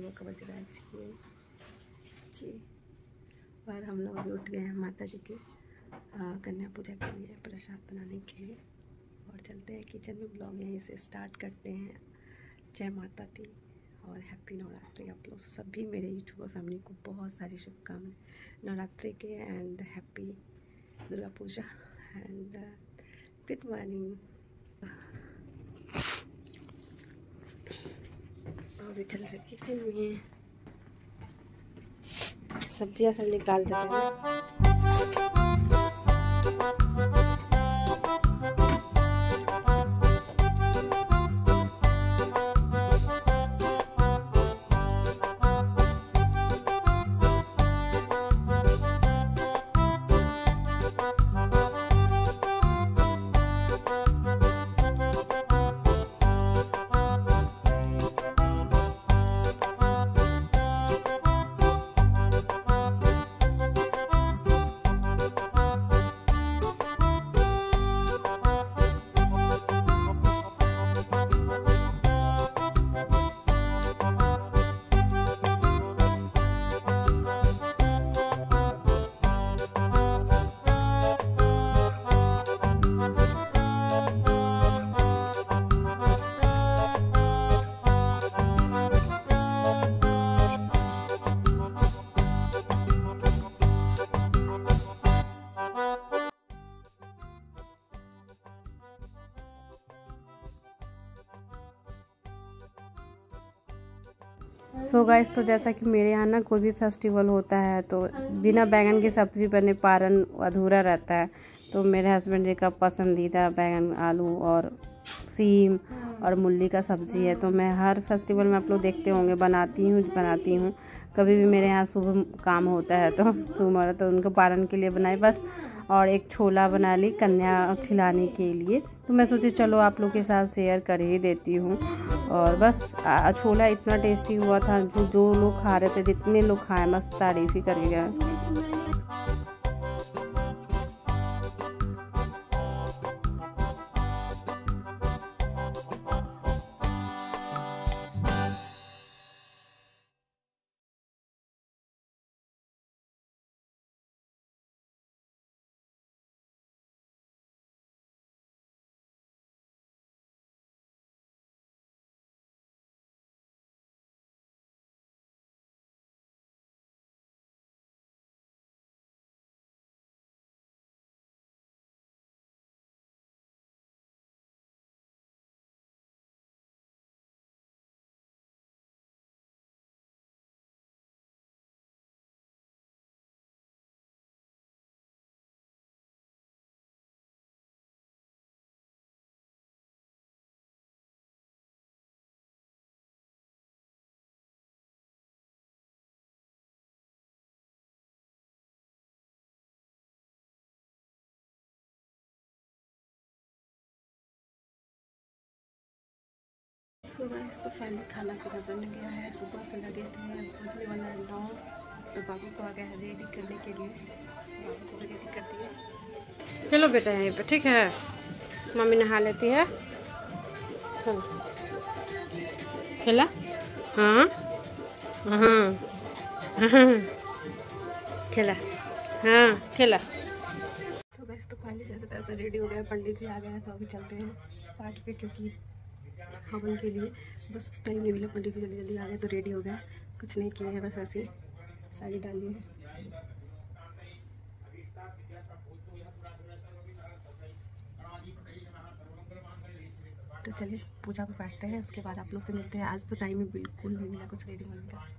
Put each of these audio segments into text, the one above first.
सुबह का बज रहा है 6 और हम लोग अभी उठ गए हैं माता जी के कन्या पूजा के लिए, प्रसाद बनाने के लिए। और चलते हैं किचन में, ब्लॉग यहीं से स्टार्ट करते हैं। जय माता दी और हैप्पी नवरात्रि। आप लोग सभी मेरे यूट्यूबर फैमिली को बहुत सारी शुभकामनाएं नवरात्रि के and happy Durga Puja and good morning. अभी चल रहे किचन में, सब्जियां सब निकाल देते हैं। सो गाइस, तो जैसा कि मेरे यहाँ ना कोई भी फेस्टिवल होता है तो बिना बैंगन की सब्ज़ी बने पारण अधूरा रहता है। तो मेरे हस्बैंड जी का पसंदीदा बैंगन, आलू और सीम और मूली का सब्ज़ी है। तो मैं हर फेस्टिवल में, आप लोग देखते होंगे, बनाती हूँ। कभी भी मेरे यहाँ शुभ काम होता है तो सुमर तो उनको पारण के लिए बनाई बस। और एक छोला बना ली कन्या खिलाने के लिए। तो मैं सोची चलो आप लोग के साथ शेयर कर ही देती हूँ। और बस छोला इतना टेस्टी हुआ था, जो लोग खा रहे थे, जितने लोग खाए बस तारीफ़ ही करके गए। तो गाइस, तो फाइनली खाना पीना बन गया है। सुबह से लगे थे, पहुँचने वाला है 9। तो बाबू को आ गया है रेडी करने के लिए, बाबू को रेडी कर दिया। चलो बेटा यहीं पे, ठीक है, मम्मी नहा लेती है। चलो खेला, हाँ खेला, हाँ खेला। सो गाइस, तो फाइनली जैसे तैसे रेडी हो गए, पंडित जी आ गए हैं। तो अभी चलते हैं पार्ट पे, क्योंकि हवन के लिए बस टाइम नहीं मिला। पंडित जी जल्दी आ गए तो रेडी हो गया, कुछ नहीं किए हैं, बस ऐसे साड़ी डाली है। तो चलिए पूजा पे बैठते हैं, उसके बाद आप लोग से मिलते हैं। आज तो टाइम में बिल्कुल नहीं मिला कुछ रेडी होने का।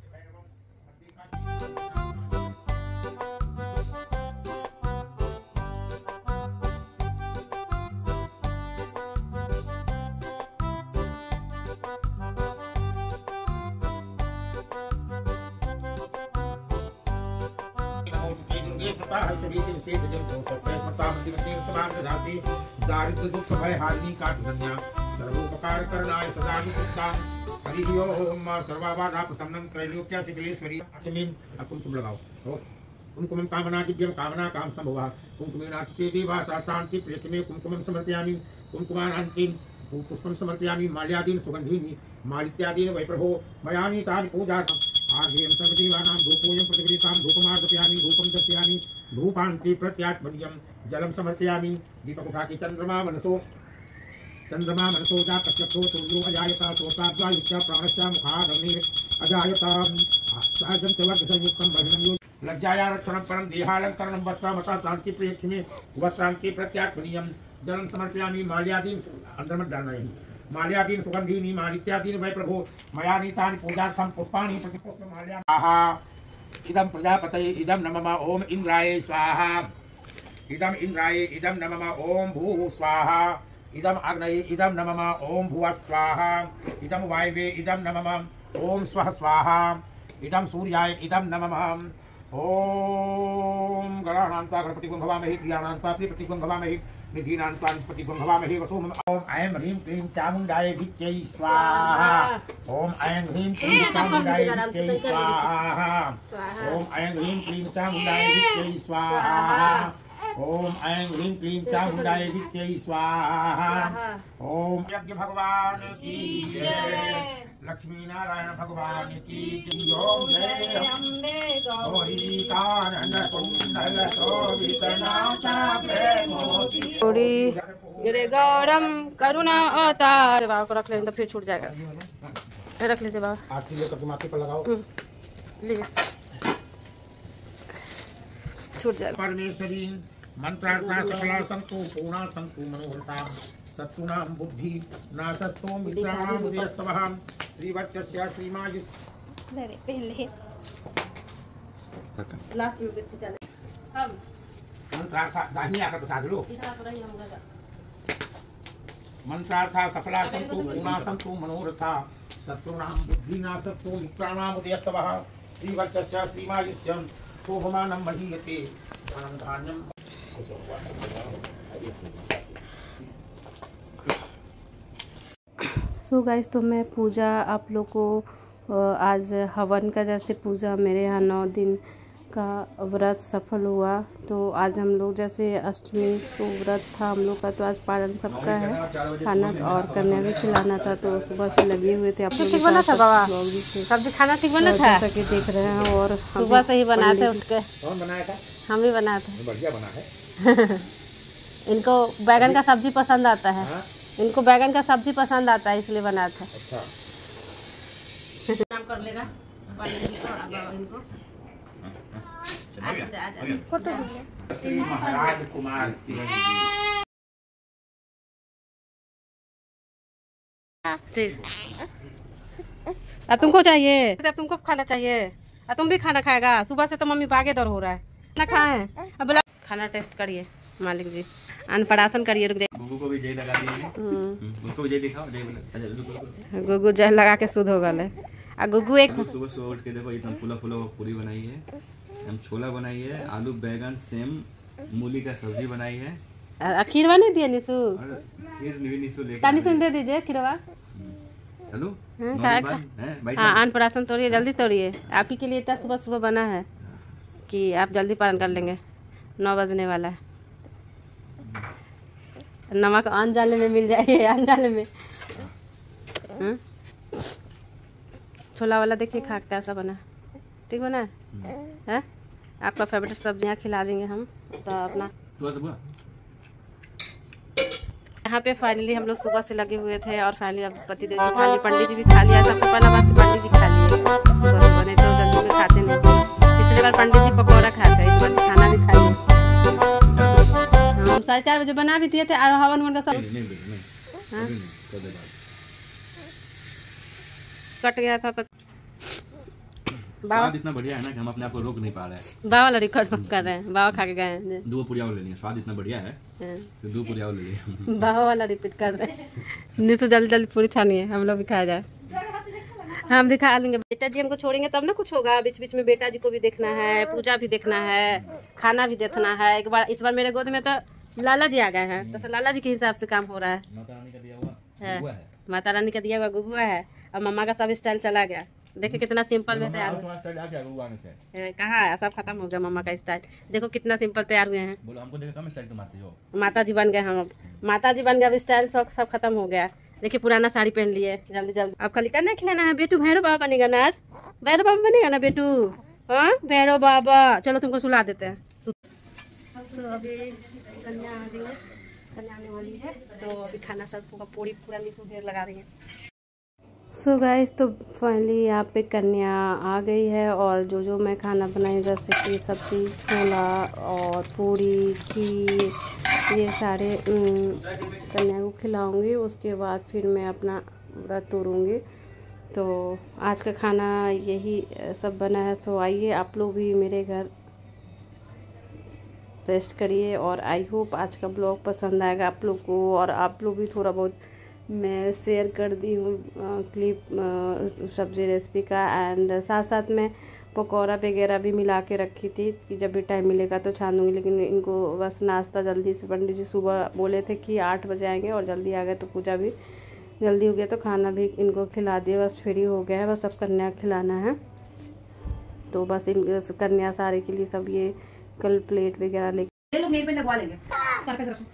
दारिद्र्य दुख भय हारिणी काटधन्या सर्वोपकार करणाय सदा हरि ओम सर्वाबाधा प्रसन्नं त्रैलोक्य शिवलेश्वरी अचमीन। कुमकुम लगाओ, कुमकुमं कामना दिव्यं कामना काम संभवः कुमकुमेनाति देवा शांति प्रियतमे कुमकुमं समर्पयामि। कुमकुमानान्तिं पुष्पं समर्पयामि माल्यादीन सुगंधीनि मालित्यादीन वै प्रभो मयानि तानि पूजार्थम् आर्घ्यं सर्वदेवानां धूपोऽयं प्रतिगृहीतां धूपमार्पयामि धूपं दर्शयामि धूपान्ति प्रत्यात्मनीयं जलं समर्पयामि दीपकुटाके चन्द्रमा मनसो जातचक्षो सूर्यो अजायता सोताद्वायुश्च प्राणश्च मुखादग्निर् अजायता साजं च वर्धसंयुक्तं वर्धनं यो लज्जायारक्षणं परं देहालङ्करणं वस्त्रमता शान्ति प्रियक्षिणे वस्त्रान्ति प्रत्यात्मनीयं जलं समर्पयामि माल्यादीन अंतर्मध्यानयि माल्यादीन सुगंधीनि मालित्यादीन वै प्रभो मया नीतानि पूजार्थं पुष्पाणि प्रतिपुष्पमाल्यानि स्वाहा इदं प्रजापतये इदं नमः ओम इंद्राय स्वाहा इदं इंद्राय इदं नमः ओम भूः स्वाहा इदं अग्नये इदं नमः ओम भुवः स्वाहा इदं वायवे इदं नमः ओम स्वः स्वाहा इदं सूर्याय इदं नमः ओम गणानान्त्वा गणपतिं भवामहे क्रियाणान्त्वा प्रियपतिं भवामहे निधीनान्त्वा निपतिं भवामहे वसुम ओम ऐं ह्रीं क्लीं चामुण्डाय विद्यै स्वाहा ओम ऐं ह्रीं क्लीं चामुण्डाय विद्यै स्वाहा ओम ऐं ह्रीं क्लीं चामुण्डाय विद्यै स्वाहा ओम ऐं ह्रीं क्लीं चामुण्डाय विद्यै स्वाहा ओम यज्ञ भगवान की जय लक्ष्मी नारायण भगवान की जय ओम जय अम्बे गौरी कानन कुंडल शोभितनाथ प्रेमोति गिरे गौरम करुणा अवतार। बाबा को रख लें तो फिर छूट जाएगा। रख लीजिए बाबा। आरती लेकर के माथे पर लगाओ। लीजिए छूट जाएगा। परमेश्वरी मंत्रार्था सकला संतु पूर्णा संतु मनोहरता सत्सुनां बुद्धि नासत्तो मित्राणां उदयस्तवः श्रीवत्सस्य श्रीमायुष लास्ट में बिट्टू चले हम मंत्रार्था दाहिनी आकर बता दो मंत्रार्था सकला संतु पूर्णा संतु मनोरथा सत्सुनां बुद्धि नासत्तो मित्राणां उदयस्तवः श्रीवत्सस्य श्रीमायुष शोभमानं महीयते अनंतान्यं सो गाइस तो मैं पूजा आप लोग को आज हवन का जैसे पूजा मेरे यहाँ 9 दिन का व्रत सफल हुआ। तो आज हम लोग जैसे अष्टमी को व्रत था हम लोग का, तो आज पारण सबका है खाना और कन्या भी खिलाना था। तो सुबह से लगे हुए थे। आप लोग ठीक बना था बाबा, सब्जी खाना ठीक बना था। जैसा कि देख रहे हैं और सुबह से ही बनाते उठ के। कौन बनाया था? हम ही बनाए थे। बढ़िया बना है। इनको बैगन का सब्जी पसंद आता है। हाँ? इनको बैगन का सब्जी पसंद आता है इसलिए बनाया था। अच्छा काम कर लेगा श्री महाराज कुमार ठीक। अब तुमको चाहिए, अब तुमको खाना चाहिए, अब तुम भी खाना खाएगा। सुबह से तो मम्मी भागे दौड़ हो रहा है ना खाए। अब बोला खाना टेस्ट करिए मालिक जी, अनपराशन करिए। रुक जाइए, गुगु को भी जय लगा दिए। उसको भी जय दिखाओ, जय बोलो। गुगु जय लगा के शुद्ध हो गए। आ गुगु एक सुबह सुबह उठ के देखो एकदम फूला फूला पूरी बनाई है, हम छोला बनाई है, आलू बैगन सेम मूली का सब्जी बनाई है। खीरवा नहीं दिए निशु? खीर निशु लेके तानी सुन दे दीजिए खीरवा। चलो हाँ अनपराशन तोड़िए, जल्दी तोड़िए। आप ही के लिए इतना सुबह सुबह बना है कि आप जल्दी पालन कर लेंगे। 9 बजने वाला है। नमक अनजाने में मिल जाए, अनजाने में। छोला वाला देखिए खा कैसा बना, ठीक बना है? आपका फेवरेट सब्जियाँ खिला देंगे हम तो अपना। यहाँ पे फाइनली हम लोग सुबह से लगे हुए थे और फाइनली अब पति देव जी खा लिए, पंडित जी भी खा लिया। सबसे पहला बात पंडित जी खा लिए सुबह सुबह, नहीं तो जल्दी में खाते नहीं। पिछली बार पंडित जी पकौड़ा खाते, इस बार खाना भी खा लिया। हम 4:30 बजे बना भी दिए थे और हवन मन का सब कट गया था। तो स्वाद इतना बढ़िया है ना कि हम अपने आप को रोक नहीं पा रहे हैं। बाबा वाला रिकॉर्ड कर रहे हैं। बाबा खा के गए हैं। 2 पूरी और ले लिया, स्वाद इतना बढ़िया है तो 2 पूरी और ले लिया। बाबा वाला रिपीट कर रहे हैं। निशु जल्दी जल्दी पूरी छानिए, हम लोग भी खाया जाए। हम दिखा लेंगे। बेटा जी हमको छोड़ेंगे तब ना कुछ होगा। बीच बीच में बेटा जी को भी देखना है, पूजा भी देखना है, खाना भी देखना है। एक बार इस बार मेरे गोद में तो लाला जी आ गए हैं, तो लाला जी के हिसाब से काम हो रहा है। माता रानी का दिया हुआ माता रानी का दिया हुआ गुगुआ है और मम्मा का सब स्टाइल चला गया। देखिए कितना सिंपल में तैयार हुआ। कहाँ है, सब खत्म हो गया मम्मा का स्टाइल। देखो कितना सिंपल तैयार हुए हैं। बोलो हमको देखो कम स्टाइल मारते हो। माता जी बन गए हम, अब माता जी बन गए। अब स्टाइल सब खत्म हो गया। देखिए पुराना साड़ी पहन लिए, जल्दी जल्दी। आप खाली करना खिलाना है बेटू, भैरव बाबा बनेगा ना आज, भैरव बाबा बनेगा ना बेटू। हाँ भैरव बाबा, चलो तुमको सुला देते हैं। अभी कन्या आ रही है, कन्या आने वाली है, तो अभी खाना सब पूरी पूरा देर लगा रही है। सो गाइस, तो फाइनली यहाँ पे कन्या आ गई है और जो मैं खाना बनाई जैसे कि सब्ज़ी, छोला और पूरी, खीर, ये सारे कन्या को खिलाऊंगी। उसके बाद फिर मैं अपना व्रत तोड़ूंगी। तो आज का खाना यही सब बना है। सो आइए आप लोग भी मेरे घर टेस्ट करिए और आई होप आज का ब्लॉग पसंद आएगा आप लोग को। और आप लोग भी थोड़ा बहुत मैं शेयर कर दी हूँ क्लिप सब्ज़ी रेसिपी का, एंड साथ साथ में पकौड़ा वगैरह भी मिला के रखी थी कि जब भी टाइम मिलेगा तो छानूंगी। लेकिन इनको बस नाश्ता जल्दी से, पंडित जी सुबह बोले थे कि 8 बजे आएंगे और जल्दी आ गए, तो पूजा भी जल्दी हो गया, तो खाना भी इनको खिला दिया, बस फ्री हो गया है। बस अब कन्या खिलाना है, तो बस इन कन्या सारे के लिए सब ये कल प्लेट वगैरह लेके लोग नेल पेंट लगवा लेंगे। सर पे रखो।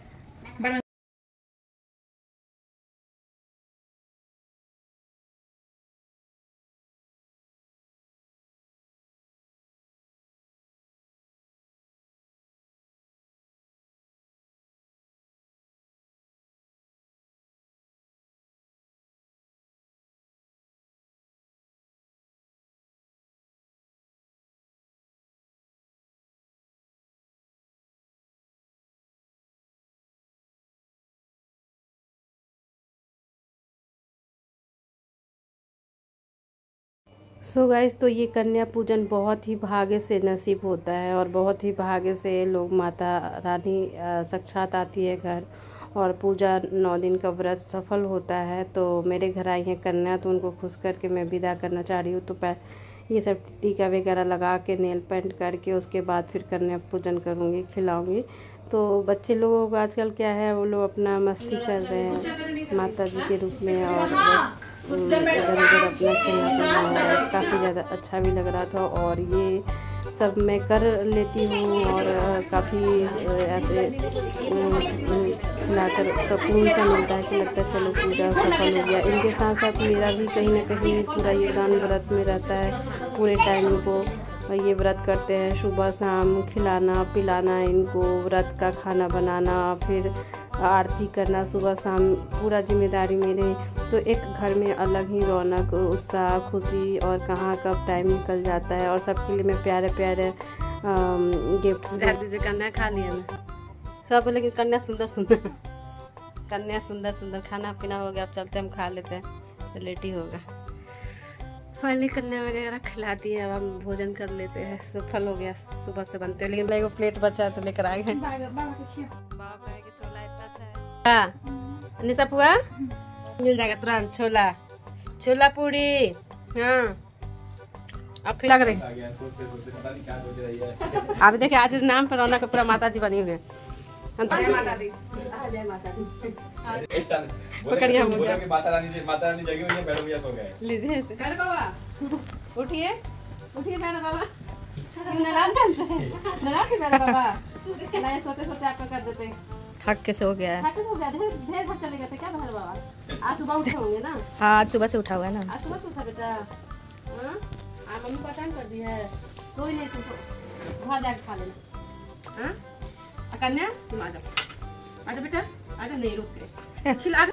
सो गाइस, तो ये कन्या पूजन बहुत ही भाग्य से नसीब होता है और बहुत ही भाग्य से लोग माता रानी साक्षात आती है घर, और पूजा 9 दिन का व्रत सफल होता है। तो मेरे घर आई है कन्या, तो उनको खुश करके मैं विदा करना चाह रही हूँ। तो ये सब टीका वगैरह लगा के नेल पेंट करके उसके बाद फिर कन्या पूजन करूँगी, खिलाऊँगी। तो बच्चे लोगों को आजकल क्या है, वो लोग अपना मस्ती कर रहे हैं माता जी के रूप में, और इधर उधर अपना खेलना चल रहा है। काफ़ी ज़्यादा अच्छा भी लग रहा था, और ये सब मैं कर लेती हूँ और काफ़ी ऐसे खिलाकर सुकून सा मिलता है कि लगता है चलो पूजा सफल हो गया। इनके साथ साथ मेरा भी कहीं ना कहीं पूरा योगदान व्रत में रहता है। पूरे टाइम को ये व्रत करते हैं, सुबह शाम खिलाना पिलाना इनको, व्रत का खाना बनाना, फिर आरती करना सुबह शाम, पूरा जिम्मेदारी मेरे। तो एक घर में अलग ही रौनक, उत्साह, खुशी, और कहाँ कब टाइम निकल जाता है। और सबके लिए मैं प्यारे प्यारे गिफ्ट्स दीजिए। कन्या खा लिया मैं सब बोले कि कन्या सुंदर सुंदर, कन्या सुंदर सुंदर। खाना पीना हो गया, अब चलते हम खा लेते हैं, तो लेट ही होगा। फाइनली कन्या वगैरह खिला दिए, अब हम भोजन कर लेते हैं। सफल हो गया, सुबह से बनते हैं। लेकिन मेरे को प्लेट बचा है तो लेकर आ गए। छोला इतना अच्छा है। निशा पुआ मिल जाएगा तुरंत, छोला छोला पूरी। हाँ अब फिर लग रही अब देखिए आज नाम पर रौनक पूरा माता जी बनी हुई। जय माता दी, जय माता दी। पकड़िए माता रानी जगी हुई है, बैठो भैया सो गए। लीजिए भैरव बाबा, उठिए उठिए भैरव बाबा। नारायण भैरव बाबा नहीं सोते सोते आपका कर देते, थक के सो गया है। ढेर घर चले गए थे क्या भैरव बाबा? आज सुबह उठे होंगे ना? हाँ आज सुबह से उठा हुआ है ना। आज सुबह से उठा बेटा? हाँ मम्मी परेशान कर दी है। कोई नहीं, तुमको घर जाके खा लेना। हाँ कन्या तुम आ जाओ, आजा बेटा आजा, नहीं रुस के खिला।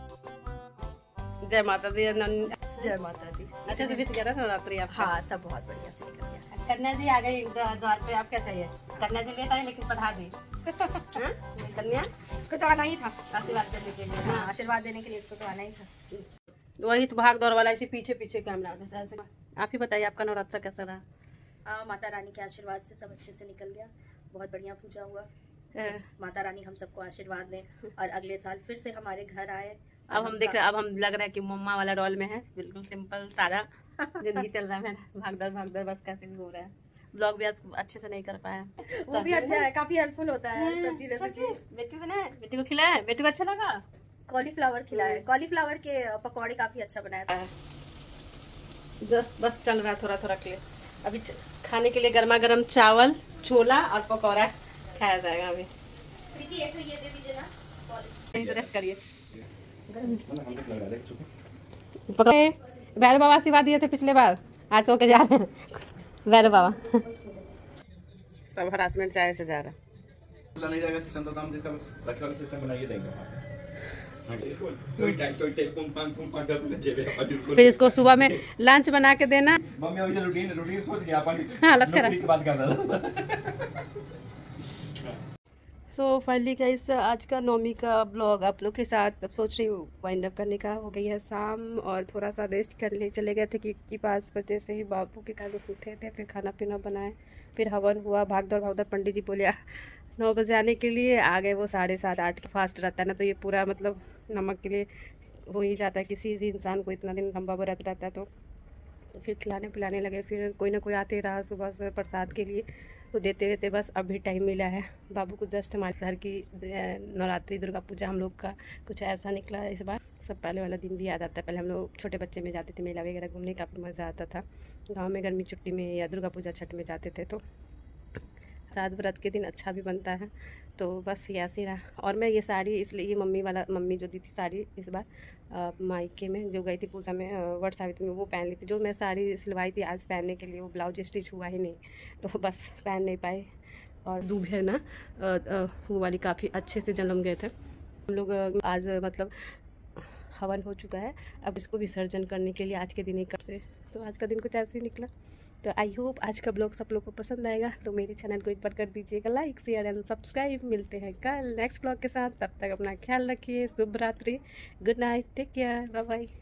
जय माता दी। जय माता दी। अच्छा से बीत गया ना नवरात्रि आपका? हाँ सब बहुत बढ़िया से निकल गया। कन्या जी आ गई द्वार पे, आप क्या चाहिए? कन्या जी लेट आई लेकिन पढ़ा दी। कन्या को तो आना ही था आशीर्वाद देने के लिए। हाँ आशीर्वाद देने के लिए इसको तो आना ही था। वही तो भाग दौड़ वाला, इसी पीछे पीछे कैमरा। आप ही बताइए आपका नवरात्र कैसा रहा? माता रानी के आशीर्वाद से सब अच्छे से निकल गया, बहुत बढ़िया पूजा हुआ। माता रानी हम सबको आशीर्वाद दें और अगले साल फिर से हमारे घर आए। अब हम देख रहे, अब हम लग रहा है कि मम्मा वाला रोल में है, बिल्कुल सिंपल सादा जिंदगी चल रहा है। भाग दौड़ बस कैसे भी हो रहा है। ब्लॉग भी आज अच्छे से नहीं कर पाया, वो भी अच्छा है, काफी हेल्पफुल होता है। सब्जी रेसिपी बेटी बनाए, बेटी को खिलाया, बेटी को अच्छा लगा। कॉलीफ्लावर खिलाया, कॉलीफ्लावर के पकौड़े काफी अच्छा बनाया था। बस चल रहा है थोड़ा थोड़ा के लिए। अभी खाने के लिए गर्मा गर्म चावल, छोला और पकौड़ा खाया जाएगा। अभी ये दे दीजिए ना, रेस्ट करिए। पकड़े भैरव बाबा आशीर्वाद दिए थे पिछले बार, आज सो के जा रहे हैं भैरव बाबा। सब हरासमेंट चाय से जा रहा है। नहीं रहेगा सिस्टम तो हम जिसका रखे वाला सिस्टम बनाइए देंगे। फिर इसको सुबह में लंच बना के देना। मम्मी अभी रूटीन सोच के अपन हालत खराब की बात कर रहा था। सो फाइनली गाइस आज का नौमी का ब्लॉग आप लोग के साथ अब सोच रही हूँ वाइंड अप करने का। हो गई है शाम और थोड़ा सा रेस्ट कर ले चले गए थे कि 5 बजे से ही बाबू के कारण उठे थे, फिर खाना पीना बनाए, फिर हवन हुआ, भाग दौड़ पंडित जी बोले 9 बजे आने के लिए, आ गए वो 7:30 8 के फास्ट रहता है ना, तो ये पूरा मतलब नमक के लिए हो ही जाता है किसी भी इंसान को, इतना दिन लंबा व्रत रहता है। तो फिर खिलाने पिलाने लगे, फिर कोई ना कोई आते रहा सुबह से प्रसाद के लिए, तो देते हुए बस अभी टाइम मिला है। बाबू को जस्ट हमारे शहर की नवरात्रि दुर्गा पूजा हम लोग का कुछ ऐसा निकला इस बार। सब पहले वाला दिन भी याद आता है। पहले हम लोग छोटे बच्चे में जाते थे मेला वगैरह घूमने, काफ़ी मज़ा आता था गांव में, गर्मी छुट्टी में या दुर्गा पूजा छठ में जाते थे। तो साथ व्रत के दिन अच्छा भी बनता है। तो बस ऐसे रहा। और मैं ये साड़ी इसलिए, ये मम्मी जो दी थी साड़ी इस बार मायके में जो गई थी पूजा में वट सावित्री में, वो पहन ली थी। जो मैं साड़ी सिलवाई थी आज पहनने के लिए, वो ब्लाउज स्टिच हुआ ही नहीं, तो बस पहन नहीं पाए। और दूब है ना वो वाली काफ़ी अच्छे से जन्म गए थे हम लोग। आज मतलब हवन हो चुका है, अब इसको विसर्जन करने के लिए आज के दिन ही कब से, तो आज का दिन कुछ ऐसे ही निकला। तो आई होप आज का ब्लॉग सब लोग को पसंद आएगा। तो मेरे चैनल को एक बार कर दीजिएगा लाइक, शेयर एंड सब्सक्राइब। मिलते हैं कल नेक्स्ट ब्लॉग के साथ, तब तक अपना ख्याल रखिए। शुभ रात्रि, good night, take care, bye bye.